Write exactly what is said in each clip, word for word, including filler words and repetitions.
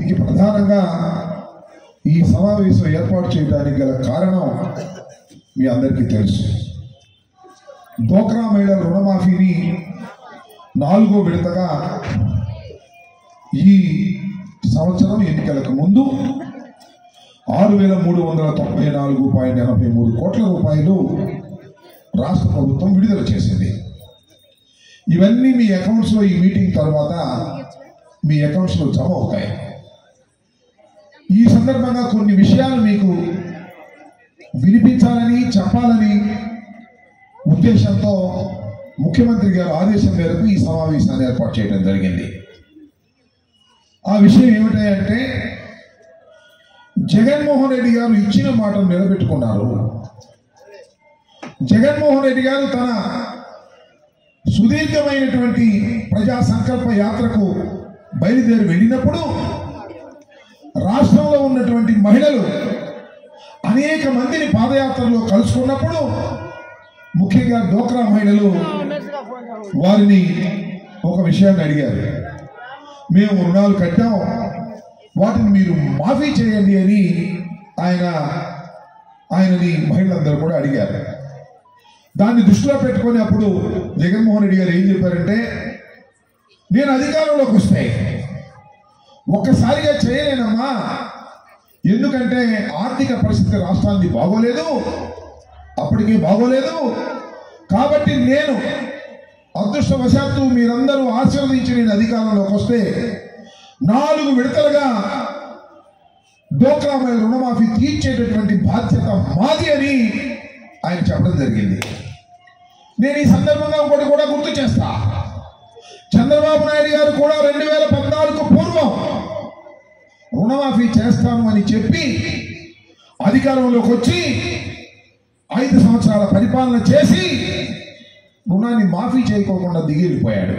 దీనికి ప్రధానంగా ఈ సమావేశం ఏర్పాటు చేయడానికి గల కారణం మీ అందరికీ తెలుసు. డ్వాక్రా మహిళల రుణమాఫీని నాలుగో విడతగా ఈ సంవత్సరం ఎన్నికలకు ముందు ఆరు వేల మూడు వందల తొంభై నాలుగు పాయింట్ ఎనభై మూడు కోట్ల రూపాయలు రాష్ట్ర ప్రభుత్వం విడుదల చేసింది. ఇవన్నీ మీ అకౌంట్స్లో ఈ మీటింగ్ తర్వాత మీ అకౌంట్స్లో జమ అవుతాయి. ఈ సందర్భంగా కొన్ని విషయాలు మీకు వినిపించాలని చెప్పాలని ఉద్దేశంతో ముఖ్యమంత్రి గారి ఆదేశం మేరకు ఈ సమావేశాన్ని ఏర్పాటు చేయడం జరిగింది. ఆ విషయం ఏమిటంటే, జగన్మోహన్ రెడ్డి గారు ఇచ్చిన మాటను నిలబెట్టుకున్నారు. జగన్మోహన్ రెడ్డి గారు తన సుదీర్ఘమైనటువంటి ప్రజా సంకల్ప యాత్రకు బయలుదేరి వెళ్ళినప్పుడు రాష్ట్రంలో ఉన్నటువంటి మహిళలు అనేక మందిని పాదయాత్రలో కలుసుకున్నప్పుడు ముఖ్యంగా డ్వాక్రా మహిళలు వారిని ఒక విషయాన్ని అడిగారు. మేము రుణాలు కట్టాం, వాటిని మీరు మాఫీ చేయండి అని ఆయన ఆయనని మహిళలందరూ కూడా అడిగారు. దాన్ని దృష్టిలో పెట్టుకొని అప్పుడు జగన్మోహన్ రెడ్డి గారు ఏం చెప్పారంటే, నేను అధికారంలోకి వస్తే ఒక్కసారిగా చేయలేనమ్మా, ఎందుకంటే ఆర్థిక పరిస్థితి రాష్ట్రానికి బాగోలేదు, అప్పటికే బాగోలేదు. కాబట్టి నేను అదృష్టవశాత్తు మీరందరూ ఆశీర్వదించి నేను అధికారంలోకి వస్తే నాలుగు విడతలుగా డ్వాక్రా మహిళల రుణమాఫీ తీర్చేటటువంటి బాధ్యత మాది అని ఆయన చెప్పడం జరిగింది. నేను ఈ సందర్భంగా ఒకటి కూడా గుర్తు చేస్తా. చంద్రబాబు నాయుడు గారు కూడా రెండు వేల పద్నాలుగు పూర్వం రుణమాఫీ చేస్తాను అని చెప్పి అధికారంలోకి వచ్చి ఐదు సంవత్సరాల పరిపాలన చేసి రుణాన్ని మాఫీ చేయకోకుండా దిగిపోయాడు.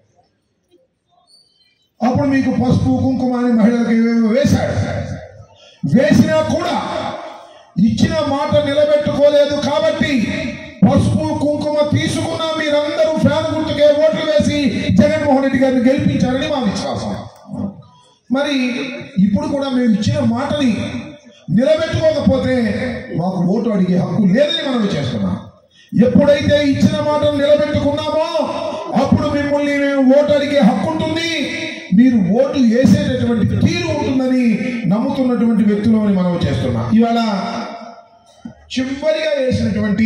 అప్పుడు మీకు పసుపు కుంకుమ అని మహిళలకు ఏవేవో వేశాడు. వేసినా కూడా ఇచ్చిన మాట నిలబెట్టుకోలేదు. కాబట్టి పసుపు కుంకుమ తీసుకున్నా మీరందరూ ఫ్యాన్ గుర్తుకే ఓట్లు వేసి జగన్మోహన్ రెడ్డి గారిని గెలిపించారని మా విశ్వాసం. మరి ఇప్పుడు కూడా మేము ఇచ్చిన మాటని నిలబెట్టుకోకపోతే మాకు ఓటు అడిగే హక్కు లేదని మనం చేస్తున్నాం. ఎప్పుడైతే ఇచ్చిన మాటను నిలబెట్టుకున్నామో అప్పుడు మిమ్మల్ని మేము ఓటు అడిగే హక్కు ఉంటుంది, మీరు ఓటు వేసేటటువంటి తీరు ఉంటుందని నమ్ముతున్నటువంటి వ్యక్తులని మనం చేస్తున్నాం. ఇవాళ చివరిగా వేసినటువంటి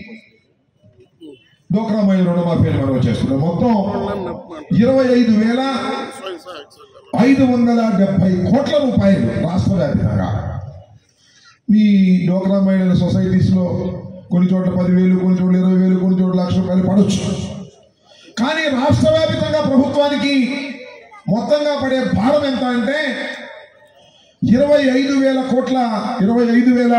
డ్వాక్రా మహిళల రుణమాఫీ మనం చేస్తున్నాం. మొత్తం ఇరవై ఐదు వేల ఐదు వందల డెబ్బై కోట్ల రూపాయలు రాష్ట్ర వ్యాప్తంగా. ఈ డ్వాక్రా మహిళల సొసైటీస్లో కొన్ని చోట్ల పదివేలు, కొన్ని చోట్ల ఇరవై వేలు, కొన్ని చోట్ల లక్ష రూపాయలు పడవచ్చు. కానీ రాష్ట్ర వ్యాప్తంగా ప్రభుత్వానికి మొత్తంగా పడే భారం ఎంత అంటే ఇరవై ఐదు వేల కోట్ల ఇరవై ఐదు వేల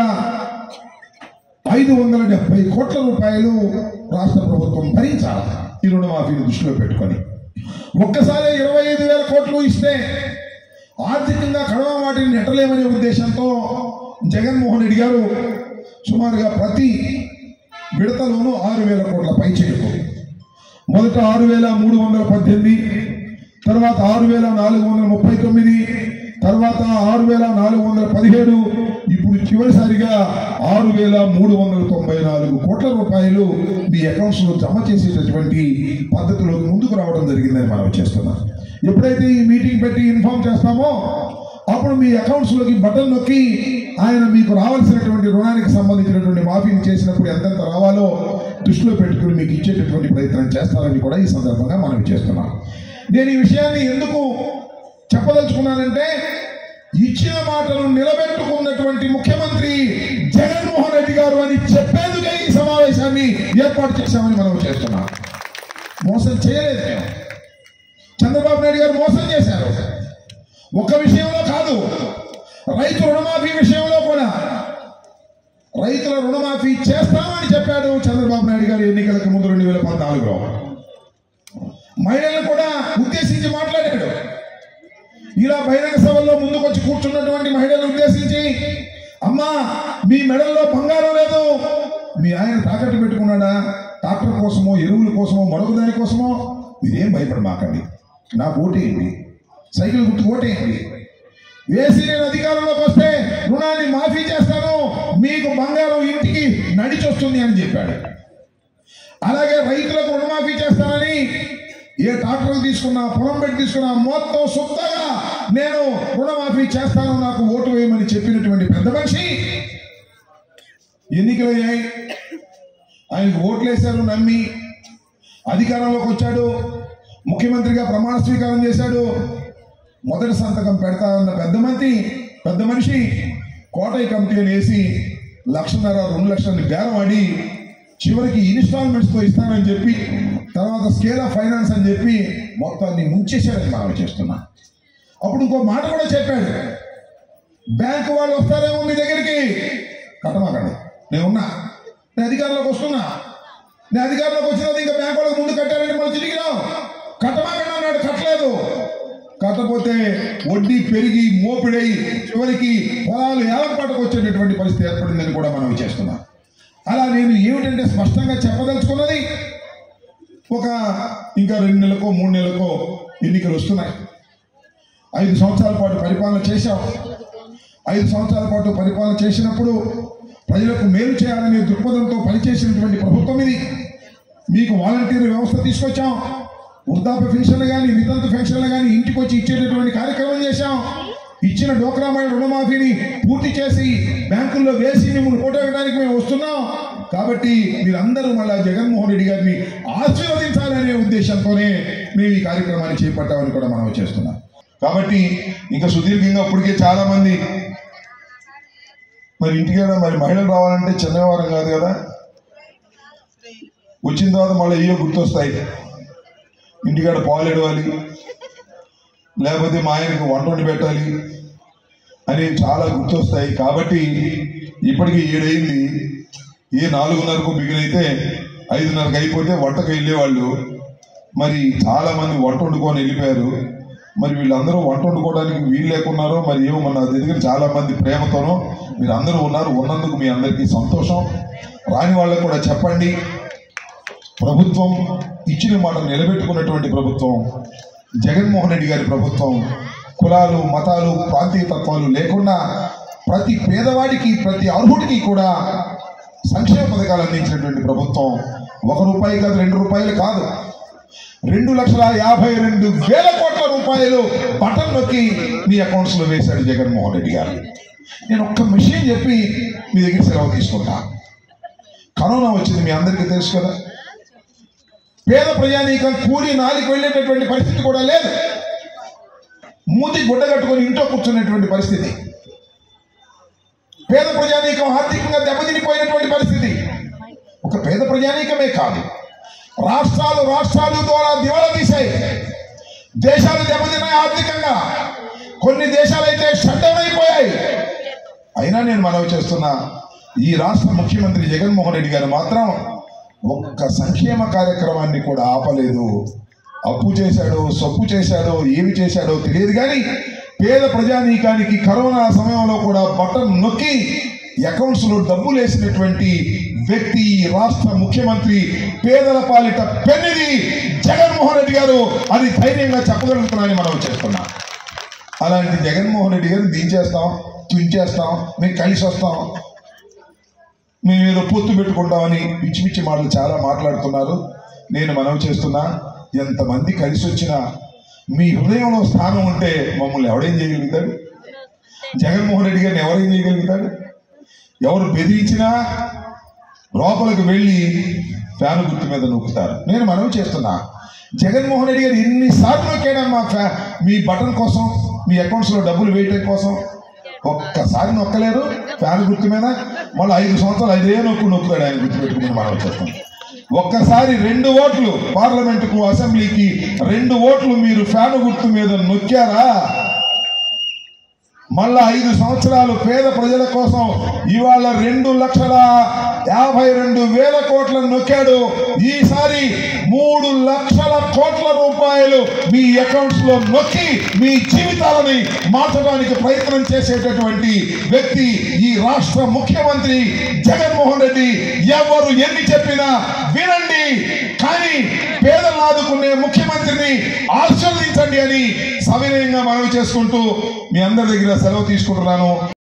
ఐదు వందల డెబ్బై కోట్ల రూపాయలు రాష్ట్ర ప్రభుత్వం భరించాలి ఈ రుణమాఫీని దృష్టిలో పెట్టుకొని. ఒక్కసారి ఇరవై ఐదు వేల కోట్లు ఇస్తే ఆర్థికంగా కడవ వాటిని నెట్టలేమనే ఉద్దేశంతో జగన్మోహన్ రెడ్డి గారు సుమారుగా ప్రతి విడతలోనూ ఆరు వేల కోట్ల పైచేయకు, మొదట ఆరు వేల మూడు వందల పద్దెనిమిది, తర్వాత ఆరు వేల నాలుగు వందల ముప్పై తొమ్మిది, తర్వాత ఆరు వేల నాలుగు వందల పదిహేడు, ఇప్పుడు చివరిసారిగా ఆరు వేల మూడు వందల తొంభై నాలుగు కోట్ల రూపాయలు మీ అకౌంట్స్లో జమ చేసేటటువంటి పద్ధతిలోకి ముందుకు రావడం జరిగిందని మనం చేస్తున్నాం. ఎప్పుడైతే ఈ మీటింగ్ పెట్టి ఇన్ఫార్మ్ చేస్తామో అప్పుడు మీ అకౌంట్స్లోకి బటన్ నొక్కి ఆయన మీకు రావాల్సినటువంటి రుణానికి సంబంధించినటువంటి మాఫీని చేసినప్పుడు ఎంతెంత రావాలో దృష్టిలో పెట్టుకుని మీకు ఇచ్చేటటువంటి ప్రయత్నం చేస్తారని కూడా ఈ సందర్భంగా మనం చేస్తున్నాం. నేను ఈ విషయాన్ని ఎందుకు చెప్పదలుచుకున్నానంటే, ఇచ్చిన మాటను నిలబెట్టుకున్నటువంటి ముఖ్యమంత్రి జగన్మోహన్ రెడ్డి గారు అని చెప్పేందుకే ఈ సమావేశాన్ని ఏర్పాటు చేశామని మనం చేస్తున్నాం. మోసం చేయలేదు మేము. చంద్రబాబు నాయుడు గారు మోసం చేశారు. ఒక్క విషయంలో కాదు, రైతు రుణమాఫీ విషయంలో కూడా రైతుల రుణమాఫీ చేస్తామని చెప్పాడు చంద్రబాబు నాయుడు గారు ఎన్నికలకు ముందు రెండు వేల పద్నాలుగులో. మహిళలను కూడా ఉద్దేశించి మాట్లాడాడు. ఇలా బహిరంగ సభల్లో ముందుకొచ్చి కూర్చున్నటువంటి మహిళలను ఉద్దేశించి, అమ్మా మీ మెడల్లో బంగారం లేదు, మీ ఆయన తాకట్టు పెట్టుకున్నాడా, ట్రాక్టర్ కోసమో ఎరువుల కోసమో మరొక దాని కోసమో, మీరేం భయపడమాకండి, నాకు ఓటేయండి, సైకిల్ గుర్తు ఓటేయండి, వేసి నేను అధికారంలోకి వస్తే రుణాన్ని మాఫీ చేస్తాను, మీకు బంగారం ఇంటికి నడిచొస్తుంది అని చెప్పాడు. అలాగే రైతులకు రుణమాఫీ చేస్తానని, ఏ ట్రాక్టర్లు తీసుకున్నా పొలం పెట్టి తీసుకున్నా మొత్తం సొంతగా నేను రుణమాఫీ చేస్తాను, నాకు ఓటు వేయమని చెప్పినటువంటి పెద్ద మనిషి ఎన్నికలయ్యాయి, ఆయనకు ఓట్లు వేశారు, నమ్మి అధికారంలోకి వచ్చాడు, ముఖ్యమంత్రిగా ప్రమాణ స్వీకారం చేశాడు. మొదటి సంతకం పెడతా ఉన్న పెద్ద మంత్రి పెద్ద మనిషి కోటయ్య కమిటీని వేసి లక్షన్నర రెండు లక్షలని బేరం ఆడి చివరికి ఇన్స్టాల్మెంట్స్తో ఇస్తానని చెప్పి తర్వాత స్కేల్ ఆఫ్ ఫైనాన్స్ అని చెప్పి మొత్తాన్ని ముంచేశాడని మనం చేస్తున్నా. అప్పుడు ఇంకో మాట కూడా చెప్పాడు, బ్యాంకు వాళ్ళు వస్తారేమో మీ దగ్గరికి, కట్టమాకండి, నేను ఉన్నా, నేను అధికారంలోకి వస్తున్నా, నేను అధికారంలోకి వచ్చినది ఇంకా బ్యాంకు వాళ్ళకి ముందు కట్టారంటే మళ్ళీ తిరిగి రావు, కట్టమాకండి అన్నాడు. కట్టలేదు. కట్టకపోతే వడ్డీ పెరిగి మోపిడై చివరికి పొలాలు ఏలపాటుకు వచ్చేటటువంటి పరిస్థితి ఏర్పడిందని కూడా మనం చేస్తున్నాం. అలా నేను ఏమిటంటే స్పష్టంగా చెప్పదలుచుకున్నది, ఒక ఇంకా రెండు నెలలకో మూడు నెలలకో ఎన్నికలు వస్తున్నాయి. ఐదు సంవత్సరాల పాటు పరిపాలన చేశాం. ఐదు సంవత్సరాల పాటు పరిపాలన చేసినప్పుడు ప్రజలకు మేలు చేయాలనే దృక్పథంతో పనిచేసినటువంటి ప్రభుత్వం ఇది. మీకు వాలంటీర్ వ్యవస్థ తీసుకొచ్చాం, వృద్ధాప్య పెన్షన్లు కానీ వితంతు పెన్షన్లు కానీ ఇంటికి వచ్చి ఇచ్చేటటువంటి కార్యక్రమం చేశాం. ఇచ్చిన డోక్రా మహిళ రుణమాఫీని పూర్తి చేసి బ్యాంకుల్లో వేసి మిమ్మల్ని ఫోటో వేయడానికి మేము వస్తున్నాం. కాబట్టి మీరందరూ మళ్ళా జగన్మోహన్ రెడ్డి గారిని ఆశీర్వదించాలనే ఉద్దేశంతోనే మేము ఈ కార్యక్రమాన్ని చేపట్టామని కూడా మనం చేస్తున్నాం. కాబట్టి ఇంకా సుదీర్ఘంగా ఇప్పటికే చాలా మంది మరి ఇంటికైనా మరి మహిళలు రావాలంటే చిన్నవారం కాదు కదా, వచ్చిన తర్వాత మళ్ళీ ఏయో గుర్తొస్తాయి. ఇంటికాడ పాలు ఎడవాలి, లేకపోతే మా ఆయనకు వంట వండి పెట్టాలి అని చాలా గుర్తొస్తాయి. కాబట్టి ఇప్పటికీ ఏడైంది, ఏ నాలుగున్నరకు బిగినైతే ఐదున్నరకు అయిపోతే వంటకు వెళ్ళేవాళ్ళు. మరి చాలామంది వంట వండుకొని వెళ్ళిపోయారు. మరి వీళ్ళందరూ వంట వండుకోవడానికి వీలు లేకున్నారో మరి ఏమో మన దగ్గర చాలామంది ప్రేమతోనో మీరు అందరూ ఉన్నారు. ఉన్నందుకు మీ అందరికీ సంతోషం. రాని వాళ్ళకు కూడా చెప్పండి, ప్రభుత్వం ఇచ్చిన మాట నిలబెట్టుకున్నటువంటి ప్రభుత్వం జగన్మోహన్ రెడ్డి గారి ప్రభుత్వం. కులాలు మతాలు ప్రాంతీయ తత్వాలు లేకుండా ప్రతి పేదవాడికి ప్రతి అర్హుడికి కూడా సంక్షేమ పథకాలు అందించినటువంటి ప్రభుత్వం. ఒక రూపాయి కాదు, రెండు రూపాయలు కాదు, రెండు లక్షల యాభై రెండు వేల కోట్ల రూపాయలు బటన్ నొక్కి మీ అకౌంట్స్లో వేశాడు జగన్మోహన్ రెడ్డి గారు. నేను ఒక్క విషయం చెప్పి మీ దగ్గర సెలవు తీసుకుంటా. కరోనా వచ్చింది, మీ అందరికీ తెలుసు కదా. పేద ప్రజానీకం కూలి నాలికి వెళ్ళేటటువంటి పరిస్థితి కూడా లేదు. మూతి గుడ్డ కట్టుకొని ఇంట్లో కూర్చున్నటువంటి పరిస్థితి. పేద ప్రజానీకం ఆర్థికంగా దెబ్బతినిపోయినటువంటి పరిస్థితి. ఒక పేద ప్రజానీకమే కాదు, రాష్ట్రాలు రాష్ట్రాలు ద్వారా దివాలా తీశాయి. దేశాలు దెబ్బతిన్నాయి ఆర్థికంగా. కొన్ని దేశాలైతే షట్ డౌన్ అయిపోయాయి. అయినా నేను మనవి చేస్తున్నా, ఈ రాష్ట్ర ముఖ్యమంత్రి జగన్మోహన్ రెడ్డి గారు మాత్రం ఒక్క సంక్షేమ కార్యక్రమాన్ని కూడా ఆపలేదు. అప్పు చేశాడో సొప్పు చేశాడో ఏమి చేశాడో తెలియదు కానీ పేద ప్రజానీకానికి కరోనా సమయంలో కూడా బటన్ నొక్కి అకౌంట్స్లో డబ్బులు వేసినటువంటి వ్యక్తి రాష్ట్ర ముఖ్యమంత్రి, పేదల పాలిట పెన్నిది జగన్మోహన్ రెడ్డి గారు అని ధైర్యంగా చెప్పగలుగుతున్నానని మనం చేస్తున్నాం. అలాంటి జగన్మోహన్ రెడ్డి గారిని దించేస్తాం, తుంచేస్తాం, మేము కలిసి వస్తాం, మేము ఏదో పొత్తు పెట్టుకుంటామని పిచ్చి పిచ్చి మాటలు చాలా మాట్లాడుతున్నారు. నేను మనవి చేస్తున్నా, ఎంతమంది కలిసి వచ్చినా మీ హృదయంలో స్థానం ఉంటే మమ్మల్ని ఎవడేం చేయగలుగుతాడు? జగన్మోహన్ రెడ్డి గారిని ఎవరేం చేయగలుగుతాడు? ఎవరు బెదిరించినా లోపలికి వెళ్ళి ఫ్యాన్ గుర్తు మీద నొక్కుతారు. నేను మనవి చేస్తున్నా, జగన్మోహన్ రెడ్డి గారు ఎన్నిసార్లు నొక్కాడమ్మా ఫ్యా మీ బటన్ కోసం, మీ అకౌంట్స్లో డబ్బులు వేయటం కోసం. ఒక్కసారి నొక్కలేరు ఫ్యాన్ గుర్తు మీద. మళ్ళీ ఐదు సంవత్సరాలు ఐదే నొక్కు నొక్కుతాడు ఆయన గుర్తు పెట్టుకుని మనం చేస్తాం. ఒక్కసారి రెండు ఓట్లు పార్లమెంటుకు అసెంబ్లీకి రెండు ఓట్లు మీరు ఫ్యాన్ గుర్తు మీద నొక్కారా, మళ్ళా ఐదు సంవత్సరాలు పేద ప్రజల కోసం ఇవాళ రెండు లక్షల యాభై రెండు వేల కోట్లను నొక్కాడు. ఈసారి మూడు లక్షల కోట్ల రూపాయలు మీ అకౌంట్స్ లో నొక్కి మీ జీవితాలని మార్చడానికి ప్రయత్నం చేసేటటువంటి వ్యక్తి ఈ రాష్ట్ర ముఖ్యమంత్రి జగన్మోహన్ రెడ్డి. ఎవరు ఎన్ని చెప్పినా వినండి, కానీ పేదలను ఆదుకునే ముఖ్యమంత్రిని ఆశీర్వదించండి అని సవినయంగా మనవి చేసుకుంటూ మీ అందరి దగ్గర సెలవు తీసుకుంటున్నాను.